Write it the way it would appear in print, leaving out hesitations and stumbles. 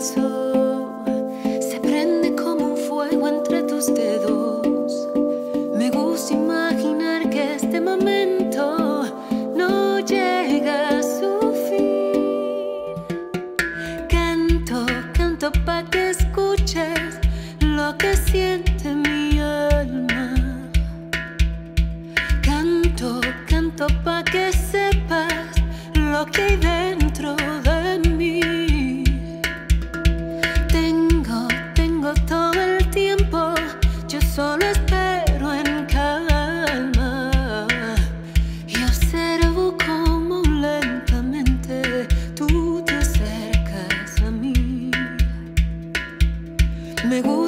pasó se prende como un fuego entre tus dedos. Me gusta imaginar que este momento no llega a su fin. Canto, canto pa' que escuches lo que siente mi alma. Canto, canto pa' que sepas lo que hay dentro de mí. Tengo todo el tiempo, yo solo espero en calma y observo cómo lentamente tú te acercas a mí. Me gusta